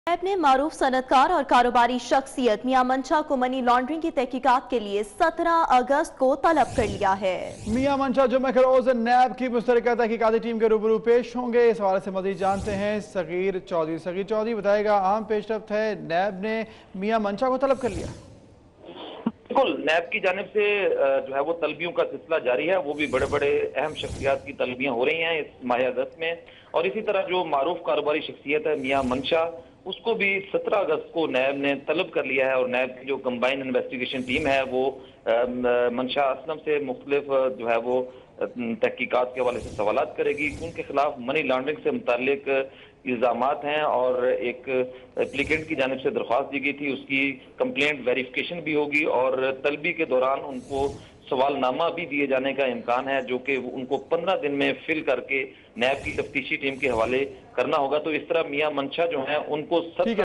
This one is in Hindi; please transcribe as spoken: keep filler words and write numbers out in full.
नैब ने मारूफ सनतकार और कारोबारी शख्सियत मियां मंशा को मनी लॉन्ड्रिंग की तहकीकात के लिए सत्रह अगस्त को तलब कर लिया है। मियां मंशा जुम्मे के रोज नैब की मुश्तरका तहकीकाती टीम के रूबरू पेश होंगे। इस हवाले से मजीद जानते हैं सगीर चौधरी। सगीर चौधरी बताएगा, आम पेशरफ्त है, नैब ने मियां मंशा को तलब कर लिया। बिल्कुल, नैब की जानिब से जो है वो तलबियों का सिलसिला जारी है। वो भी बड़े बड़े अहम शख्सियात की तलबियां हो रही हैं इस माह अगस्त में। और इसी तरह जो मारूफ कारोबारी शख्सियत है मियां मंशा, उसको भी सत्रह अगस्त को नैब ने तलब कर लिया है। और नैब की जो कंबाइंड इन्वेस्टिगेशन टीम है वो मंशा असलम से मुख्तलिफ जो है वो तहकीकात के हवाले से सवालात करेगी। उनके खिलाफ मनी लॉन्ड्रिंग से मुतालिक इल्जामात हैं और एक एप्लीकेंट की जानिब से दरख्वास्त दी गई थी, उसकी कंप्लेंट वेरिफिकेशन भी होगी और तलबी के दौरान उनको सवालनामा भी दिए जाने का इम्कान है, जो कि उनको पंद्रह दिन में फिल करके नैब की तफ्तीशी टीम के हवाले करना होगा। तो इस तरह मियां मंशा जो है उनको सत्रह